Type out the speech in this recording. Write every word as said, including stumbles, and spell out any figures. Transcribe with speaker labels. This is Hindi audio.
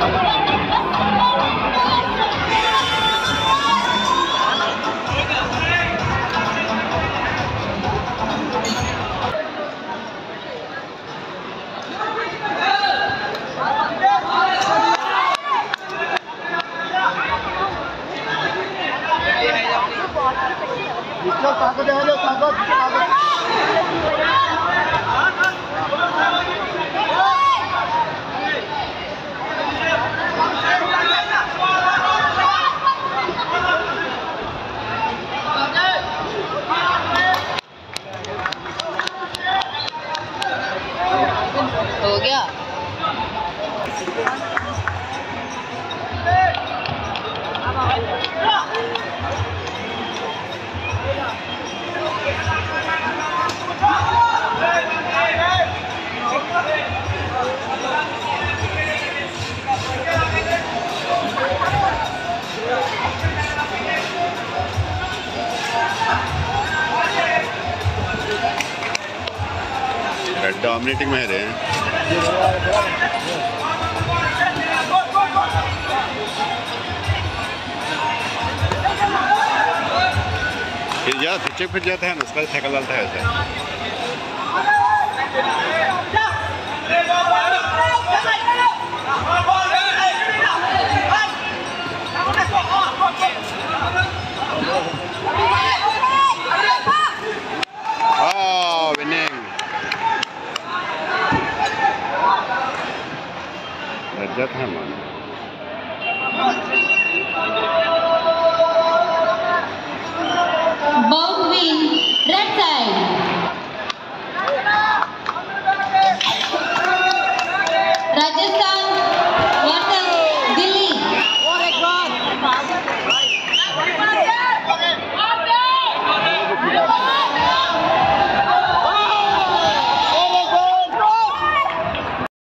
Speaker 1: हो गया।
Speaker 2: डोमिनेटिंग में रहे हैं। फिर जा फिर फिर जाता है ना, उसका थका डालता है ऐसे। Oh, winning! लज्जत है man.
Speaker 3: Ball win, red side.